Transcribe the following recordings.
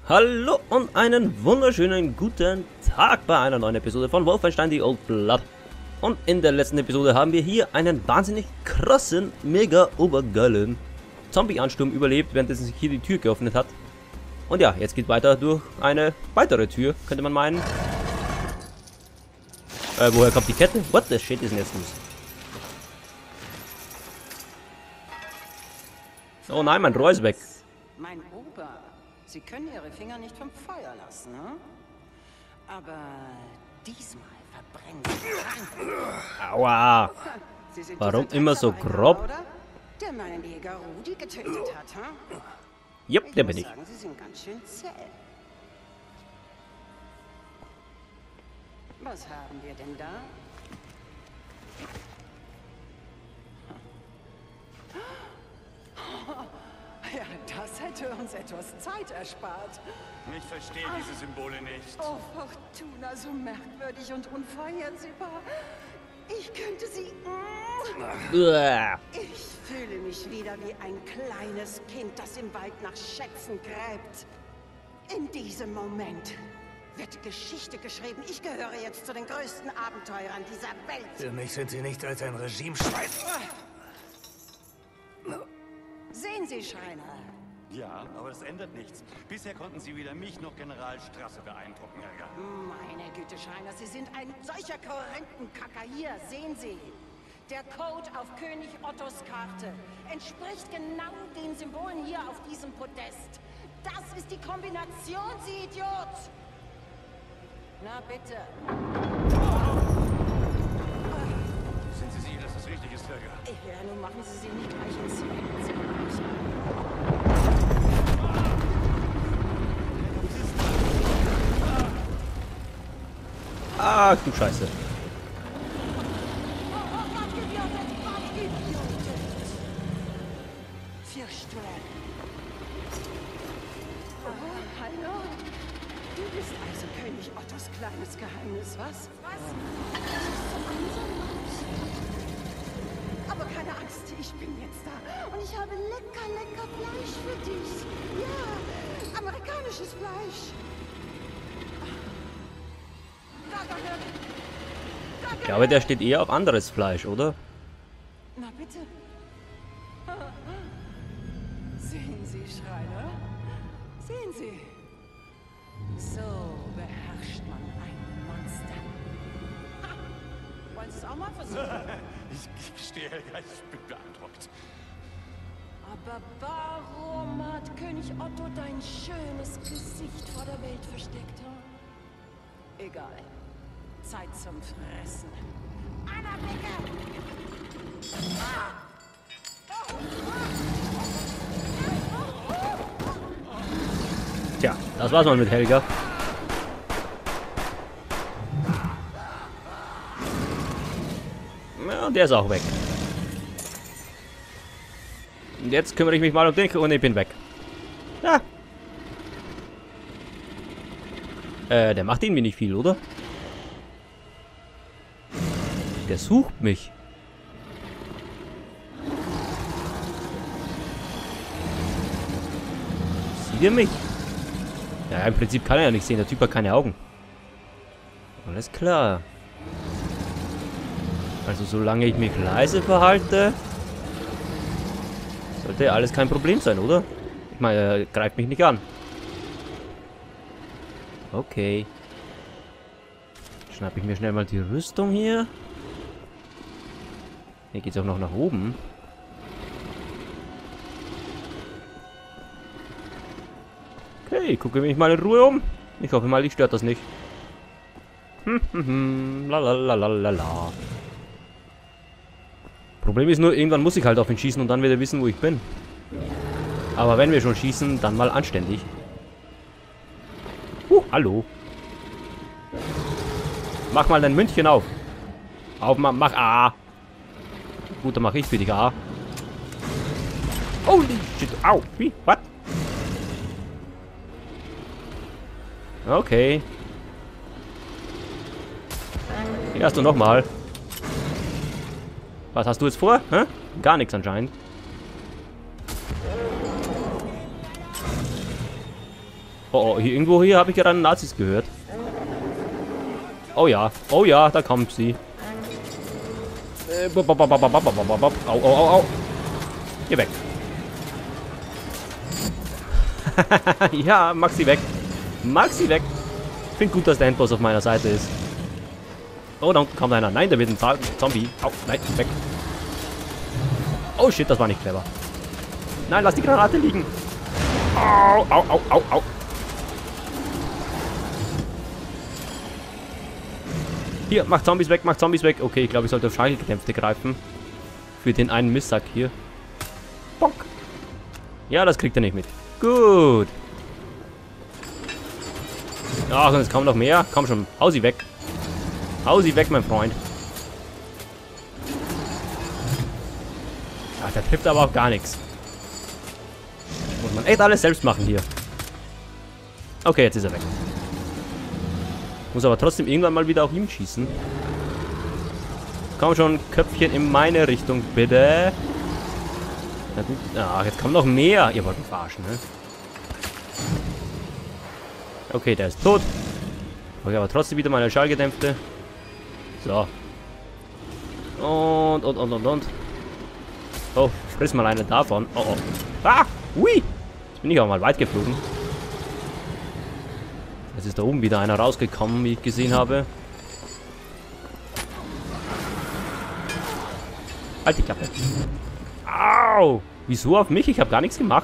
Hallo und einen wunderschönen guten Tag bei einer neuen Episode von Wolfenstein The Old Blood. Und in der letzten Episode haben wir hier einen wahnsinnig krassen, mega obergeilen Zombie-Ansturm überlebt, währenddessen sich hier die Tür geöffnet hat. Und ja, jetzt geht weiter durch eine weitere Tür, könnte man meinen. Woher kommt die Kette? What the shit ist denn jetzt los? Oh nein, mein Rohr ist weg. Mein Ober, Sie können Ihre Finger nicht vom Feuer lassen, ne? Aber diesmal verbrennen Sie. Aua. Sie sind Warum dieser immer so Drecksau, grob? oder? Der meinen Jäger Rudi getötet hat, hm? Jupp, der bin ich. Sagen, Sie sind ganz schön zäh. Was haben wir denn da? Ja, das hätte uns etwas Zeit erspart. Ich verstehe diese Symbole nicht. Oh, Fortuna, so merkwürdig und unvorhersehbar. Ich könnte sie... Uah. Ich fühle mich wieder wie ein kleines Kind, das im Wald nach Schätzen gräbt. In diesem Moment wird Geschichte geschrieben. Ich gehöre jetzt zu den größten Abenteurern dieser Welt. Für mich sind Sie nicht als ein Regimeschwein. Sehen Sie, Schreiner. Ja, aber das ändert nichts. Bisher konnten Sie weder mich noch General Strasse beeindrucken, Helga. Meine Güte, Schreiner, Sie sind ein solcher Korrentenkacker. Hier, sehen Sie. Der Code auf König Ottos Karte entspricht genau den Symbolen hier auf diesem Podest. Das ist die Kombination, Sie Idiot! Na bitte. Sind Sie sicher, dass das richtig ist, Helga? Ja, nun machen Sie sie nicht gleich ins Zimmer. Ach du Scheiße. Hallo? Du bist also König Ottos kleines Geheimnis, was? Was? Aber keine Angst, ich bin jetzt da. Und ich habe lecker Fleisch für dich. Ja, amerikanisches Fleisch. Ich glaube, der steht eher auf anderes Fleisch, oder? Na bitte. Sehen Sie, Schreiner? Sehen Sie. So beherrscht man ein Monster. Ha! Wollen Sie es auch mal versuchen? Ich gestehe, Helga, ich bin beeindruckt. Aber warum hat König Otto dein schönes Gesicht vor der Welt versteckt? Hm? Egal. Zeit zum Fressen. Anna, Blicke! Tja, das war's mal mit Helga. Ja, und der ist auch weg. Und jetzt kümmere ich mich mal um den und ich bin weg. Ja. Der macht irgendwie nicht viel, oder? Der sucht mich. Sieht er mich? Ja, im Prinzip kann er ja nicht sehen. Der Typ hat keine Augen. Alles klar. Also solange ich mich leise verhalte, sollte alles kein Problem sein, oder? Ich meine, er greift mich nicht an. Okay. Schnappe ich mir schnell mal die Rüstung hier. Hier geht's auch noch nach oben. Okay, gucke mich mal in Ruhe um. Ich hoffe mal, dich stört das nicht. Lalalala. Problem ist nur, irgendwann muss ich halt auf ihn schießen und dann wird er wissen, wo ich bin. Aber wenn wir schon schießen, dann mal anständig. Hallo. Mach mal dein Mündchen auf. Mach A. Gut, dann mache ich für dich A. Holy shit. Au. Wie? What? Okay. Hier hast du nochmal. Was hast du jetzt vor? Hä? Gar nichts anscheinend. Oh, hier irgendwo hier habe ich gerade Nazis gehört. Oh ja, da kommt sie. Au, au, au, au. Geh weg. Ja, mach sie weg. Mach sie weg. Ich finde gut, dass der Endboss auf meiner Seite ist. Oh, da unten kommt einer. Nein, da wird ein Zombie. Au, nein, weg. Oh shit, das war nicht clever. Nein, lass die Granate liegen. Au, au, au, au, au. Hier, mach Zombies weg, mach Zombies weg. Okay, ich glaube, ich sollte auf Schallgekämpfte greifen. Für den einen Mistsack hier. Bonk. Ja, das kriegt er nicht mit. Gut. Ach, und es kommen noch mehr. Komm schon, hau sie weg. Hau sie weg, mein Freund. Ach, der trifft aber auch gar nichts. Muss man echt alles selbst machen hier. Okay, jetzt ist er weg. Muss aber trotzdem irgendwann mal wieder auf ihm schießen. Komm schon, Köpfchen in meine Richtung, bitte. Na gut. Ach, jetzt kommen noch mehr. Ihr wollt mich verarschen, ne? Okay, der ist tot. Okay, aber trotzdem wieder meine Schallgedämpfte. So. Und. Oh, friss mal eine davon. Oh, oh. Ah! Ui! Jetzt bin ich auch mal weit geflogen. Jetzt ist da oben wieder einer rausgekommen, wie ich gesehen habe. Halt die Klappe. Au! Wieso auf mich? Ich habe gar nichts gemacht.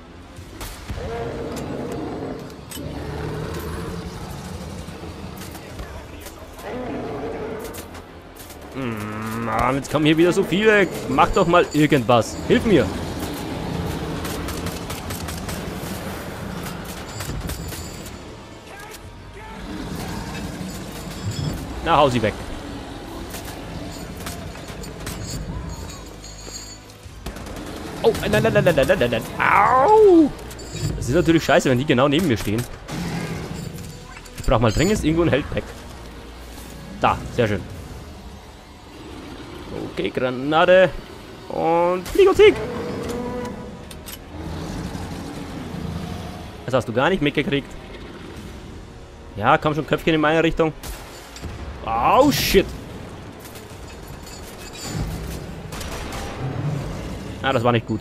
Mann, jetzt kommen hier wieder so viele. Mach doch mal irgendwas. Hilf mir. Na, hau sie weg. Oh, nein. Au! Das ist natürlich scheiße, wenn die genau neben mir stehen. Ich brauche mal dringend irgendwo ein Heldpack. Da, sehr schön. Okay, Granate. Und Flieg und Sieg. Das hast du gar nicht mitgekriegt. Ja, komm schon, Köpfchen in meine Richtung. Oh, shit. Ah, das war nicht gut.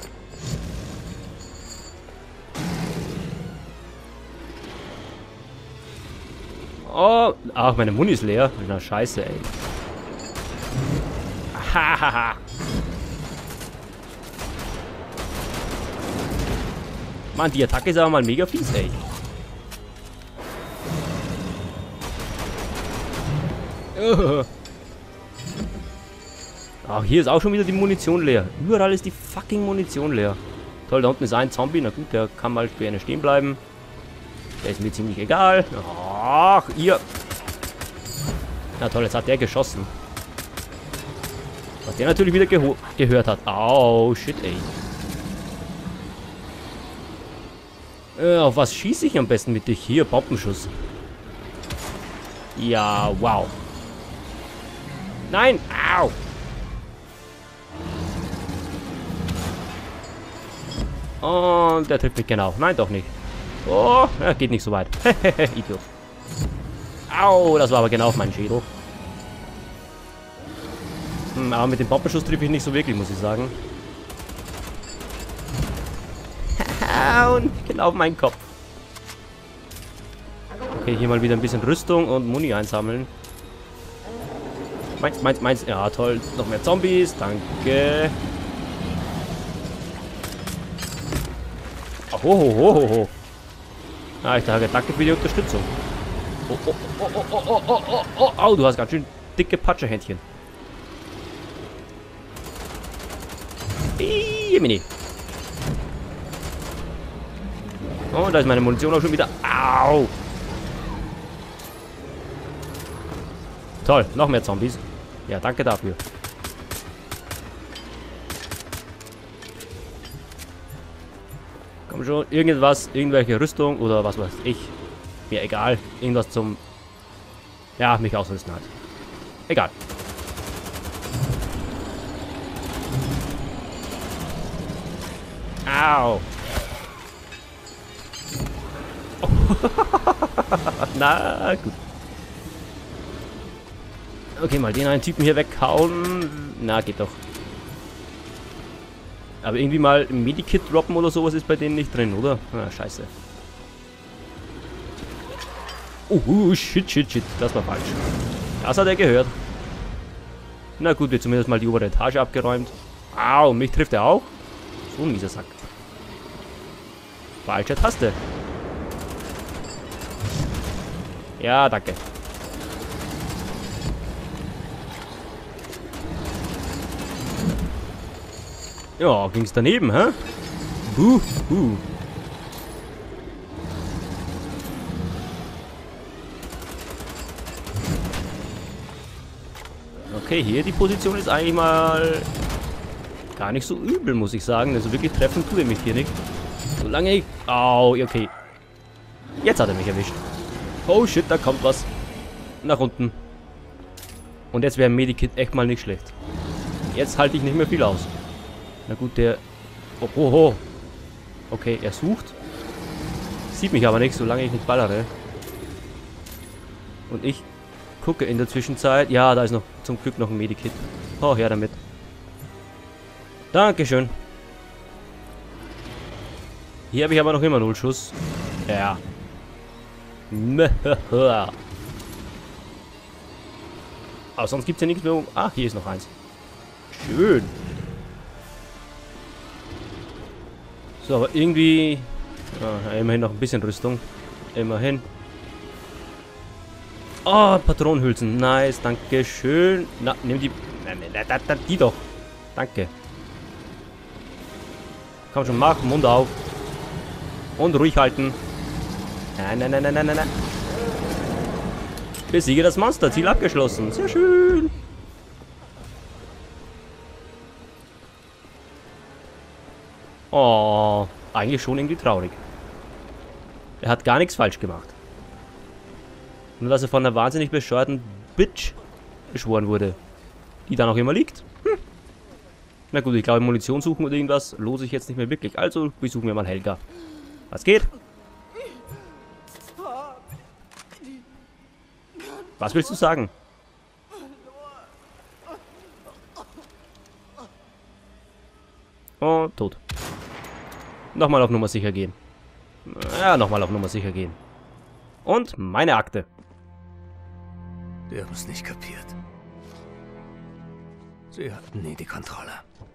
Oh, ach, meine Muni ist leer. Na, scheiße, ey. Hahaha. Mann, die Attacke ist aber mal mega fies, ey. Ach, hier ist auch schon wieder die Munition leer. Überall ist die fucking Munition leer. Toll, da unten ist ein Zombie. Na gut, der kann mal für eine stehen bleiben. Der ist mir ziemlich egal. Ach, ihr. Na toll, jetzt hat der geschossen. Was der natürlich wieder gehört hat. Au, shit, ey. Auf was schieße ich am besten mit dich? Hier, Bombenschuss. Ja, wow. Nein, au. Und der trifft mich genau. Nein, doch nicht. Oh, ja, geht nicht so weit. Idiot. Au, das war aber genau auf meinen Schädel. Aber mit dem Bombenschuss treffe ich nicht so wirklich, muss ich sagen. Und genau auf meinen Kopf. Okay, hier mal wieder ein bisschen Rüstung und Muni einsammeln. Meins. Ja, toll. Noch mehr Zombies. Danke. Oh. Ah, ich sage danke für die Unterstützung. Oh, du hast ganz schön dicke Patschehändchen. Jemini. Oh, da ist meine Munition auch schon wieder. Au. Toll, noch mehr Zombies. Ja, danke dafür. Komm schon, irgendwas, irgendwelche Rüstung oder was weiß ich. Mir egal. Irgendwas zum... Ja, mich ausrüsten halt. Egal. Au. Na gut. Okay, mal den einen Typen hier weghauen. Na, geht doch. Aber irgendwie mal ein Medikit droppen oder sowas ist bei denen nicht drin, oder? Ah, scheiße. Shit. Das war falsch. Das hat er gehört. Na gut, wird zumindest mal die obere Etage abgeräumt. Au, mich trifft er auch. So ein mieser Sack. Falsche Taste. Ja, danke. Ja, ging's daneben, hä? Okay, hier die Position ist eigentlich mal gar nicht so übel, muss ich sagen. Also wirklich treffen tut er mich hier nicht. Solange ich... Au, okay. Jetzt hat er mich erwischt. Oh shit, da kommt was. Nach unten. Und jetzt wäre ein Medikit echt mal nicht schlecht. Jetzt halte ich nicht mehr viel aus. Na gut, der... Oh. Okay, er sucht. Sieht mich aber nicht, solange ich nicht ballere. Und ich gucke in der Zwischenzeit. Ja, da ist noch zum Glück noch ein Medikit. Oh, her damit. Dankeschön. Hier habe ich aber noch immer 0 Schuss. Ja. Aber sonst gibt es ja nichts mehr. Ah, hier ist noch eins. Schön. So, aber irgendwie... Ja, immerhin noch ein bisschen Rüstung. Immerhin. Oh, Patronenhülsen. Nice, danke schön. Na, nimm die... Die doch. Danke. Komm schon, mach, Mund auf. Und ruhig halten. Nein. Besiege das Monster. Ziel abgeschlossen. Sehr schön. Oh, eigentlich schon irgendwie traurig. Er hat gar nichts falsch gemacht. Nur, dass er von einer wahnsinnig bescheuerten Bitch beschworen wurde. Die dann auch immer liegt. Na gut, ich glaube, Munition suchen oder irgendwas lohnt sich jetzt nicht mehr wirklich. Also besuchen wir mal Helga. Was geht? Was willst du sagen? Oh, tot. Nochmal auf Nummer sicher gehen. Ja, nochmal auf Nummer sicher gehen. Und meine Akte. Die haben es nicht kapiert. Sie hatten nie die Kontrolle.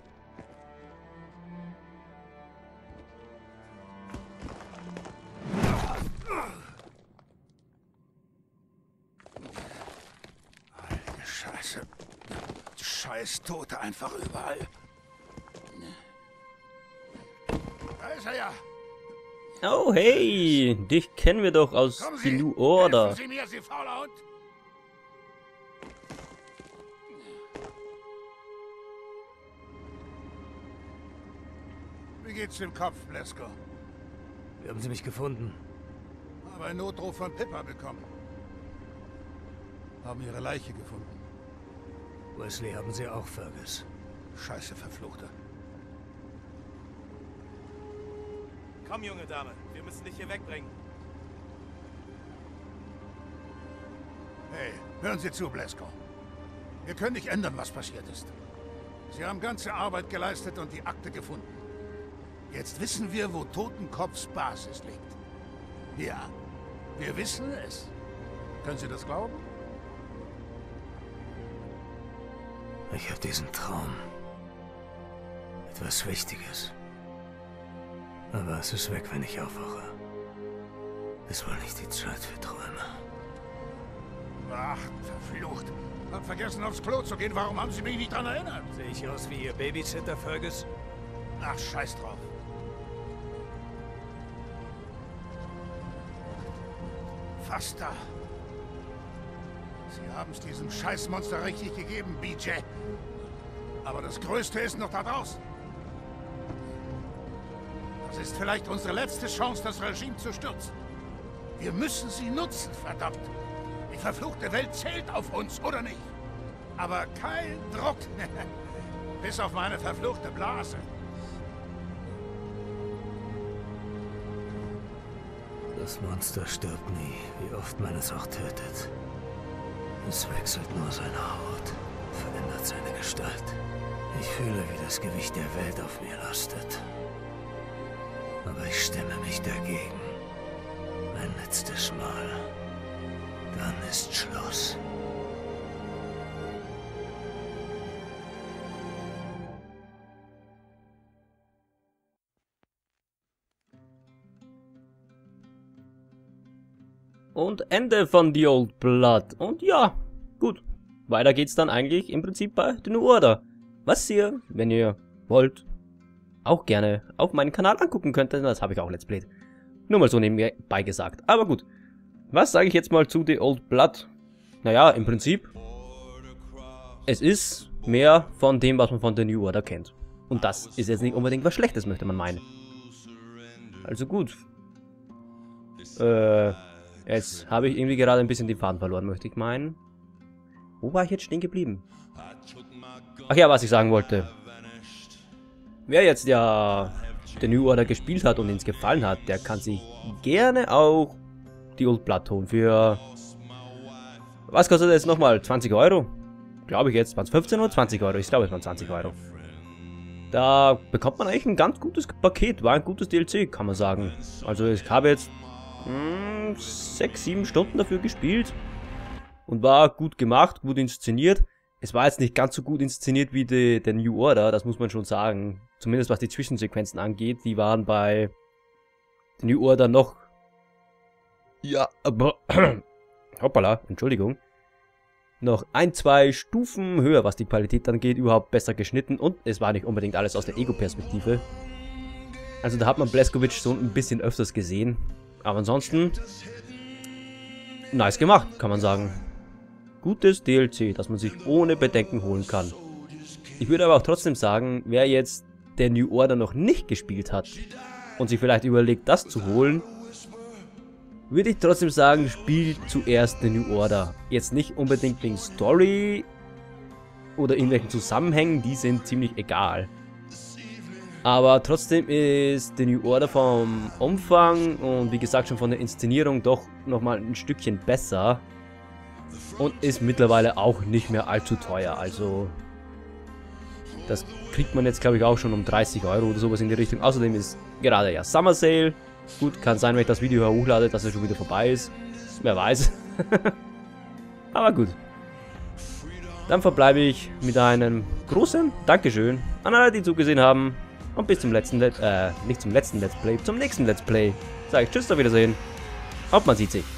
Alter Scheiße. Scheiß Tote einfach überall. Da ist er ja. Oh, hey. Dich kennen wir doch aus Kommen die Sie, New Order. helfen Sie mir, Sie fauler Hund. Wie geht's dem Kopf, Blesko? Wie haben Sie mich gefunden? Habe einen Notruf von Pippa bekommen. Haben ihre Leiche gefunden. Wesley haben Sie auch, Fergus. Scheiße, Verfluchter. Komm, junge Dame, wir müssen dich hier wegbringen. Hey, hören Sie zu, Blesko. Wir können nicht ändern, was passiert ist. Sie haben ganze Arbeit geleistet und die Akte gefunden. Jetzt wissen wir, wo Totenkopfs Basis liegt. Ja, wir wissen es. Können Sie das glauben? Ich habe diesen Traum. Etwas Wichtiges. Aber es ist weg, wenn ich aufwache. Es war nicht die Zeit für Träume. Ach, verflucht. Hab vergessen, aufs Klo zu gehen. Warum haben Sie mich nicht daran erinnert? Sehe ich aus wie Ihr Babysitter, Fergus? Ach, scheiß drauf. Fast da. Sie haben es diesem Scheißmonster richtig gegeben, BJ. Aber das Größte ist noch da draußen. Das ist vielleicht unsere letzte Chance, das Regime zu stürzen. Wir müssen sie nutzen, verdammt. Die verfluchte Welt zählt auf uns, oder nicht? Aber kein Druck. Bis auf meine verfluchte Blase. Das Monster stirbt nie, wie oft man es auch tötet. Es wechselt nur seine Haut, verändert seine Gestalt. Ich fühle, wie das Gewicht der Welt auf mir lastet. Aber ich stemme mich dagegen. Ein letztes Mal. Dann ist Schluss. Und Ende von The Old Blood. Und ja, gut. Weiter geht's dann eigentlich im Prinzip bei The New Order. Was ihr, wenn ihr wollt, auch gerne auf meinen Kanal angucken könnt. Denn das habe ich auch Let's Played. Nur mal so nebenbei gesagt. Aber gut. Was sage ich jetzt mal zu The Old Blood? Naja, im Prinzip. Es ist mehr von dem, was man von The New Order kennt. Und das ist jetzt nicht unbedingt was Schlechtes, möchte man meinen. Also gut. Jetzt habe ich irgendwie gerade ein bisschen den Faden verloren, möchte ich meinen. Wo war ich jetzt stehen geblieben? Ach ja, was ich sagen wollte. Wer jetzt ja The New Order gespielt hat und ihn gefallen hat, der kann sich gerne auch die Old Blood holen. Für... Was kostet das nochmal? 20 Euro? Glaube ich jetzt. Waren es 15 oder 20 Euro? Ich glaube, es waren 20 Euro. Da bekommt man eigentlich ein ganz gutes Paket. War ein gutes DLC, kann man sagen. Also ich habe jetzt 6, 7 Stunden dafür gespielt und war gut gemacht, gut inszeniert. Es war jetzt nicht ganz so gut inszeniert wie der New Order, das muss man schon sagen. Zumindest was die Zwischensequenzen angeht, die waren bei The New Order noch... Ja, aber... Hoppala, Entschuldigung. Noch 1, 2 Stufen höher, was die Qualität angeht, überhaupt besser geschnitten und es war nicht unbedingt alles aus der Ego-Perspektive. Also da hat man Blazkowicz so ein bisschen öfters gesehen. Aber ansonsten, nice gemacht, kann man sagen. Gutes DLC, das man sich ohne Bedenken holen kann. Ich würde aber auch trotzdem sagen, wer jetzt der New Order noch nicht gespielt hat und sich vielleicht überlegt, das zu holen, würde ich trotzdem sagen, spielt zuerst The New Order. Jetzt nicht unbedingt wegen Story oder irgendwelchen Zusammenhängen, die sind ziemlich egal. Aber trotzdem ist The New Order vom Umfang und wie gesagt schon von der Inszenierung doch nochmal ein Stückchen besser. Und ist mittlerweile auch nicht mehr allzu teuer. Also das kriegt man jetzt glaube ich auch schon um 30 Euro oder sowas in die Richtung. Außerdem ist gerade ja Summer Sale. Gut, kann sein, wenn ich das Video hochlade, dass es schon wieder vorbei ist. Wer weiß. Aber gut. Dann verbleibe ich mit einem großen Dankeschön an alle, die zugesehen haben. Und bis zum letzten nicht zum letzten Let's Play, zum nächsten Let's Play. Sage ich Tschüss, auf Wiedersehen. Und man sieht sich.